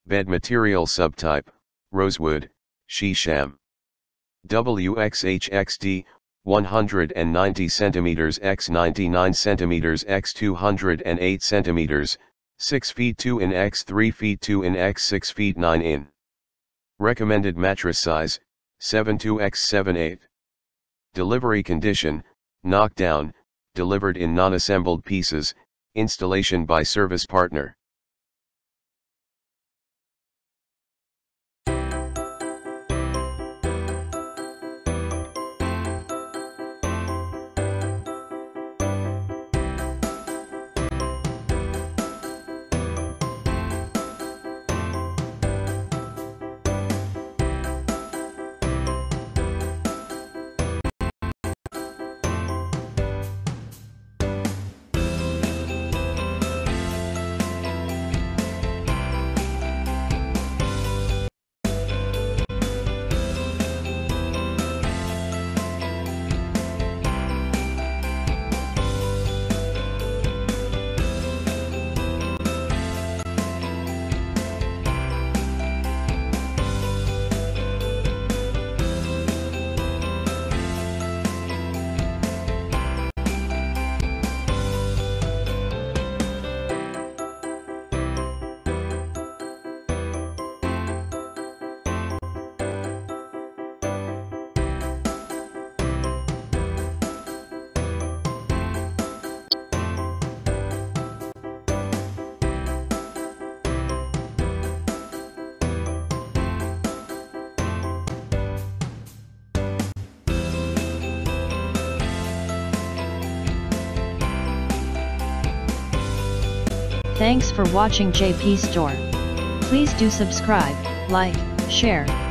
Bed material subtype, Rosewood, Sheesham. WXHXD, 190 cm x 99 cm x 208 cm, 6 feet 2 in x 3 feet 2 in x 6 feet 9 in. Recommended mattress size, 7.2 x 7.8. Delivery condition, knockdown, delivered in non-assembled pieces, installation by service partner. Thanks for watching JP Store. Please do subscribe, like, share,